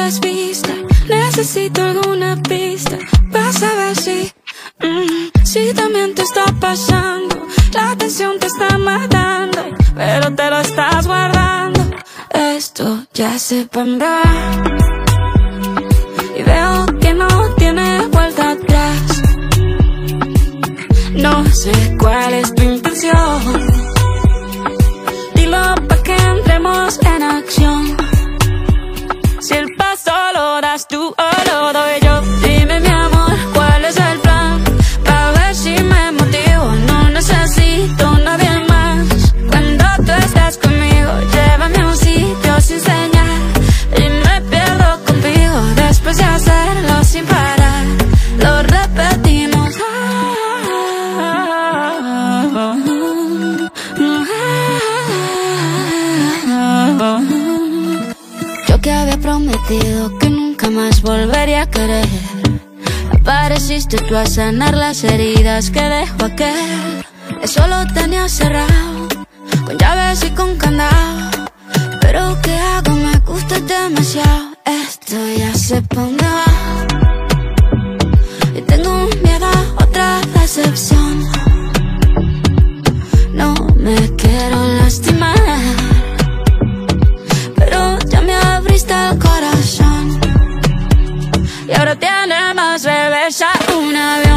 desviste. Necesito alguna pista para saber si también te está pasando. La tensión te está matando, pero te lo estás guardando. Esto ya se pondrá y veo que no tiene vuelta atrás. No sé cuál es tu intención, dilo pa' que entremos en acción. Si el paso lo das tú o lo doy yo, dime mi amor, ¿cuál es el plan? Pa' ver si me motivo, no necesito nadie más. Cuando tú estás conmigo, llévame a un sitio sin señal y me pierdo contigo. Después de hacerlo sin parar, lo repetimos. Yo que había prometido que nunca más volvería a querer, apareciste tú a sanar las heridas que dejó aquel. Eso lo tenía cerrado, con llaves y con candado, pero ¿qué hago? Me gusta demasiado. Esto ya se pondrá y tengo miedo a otra decepción. No me quiero lastimar, pero ya me abriste el corazón y ahora tiene más bebés a una vez.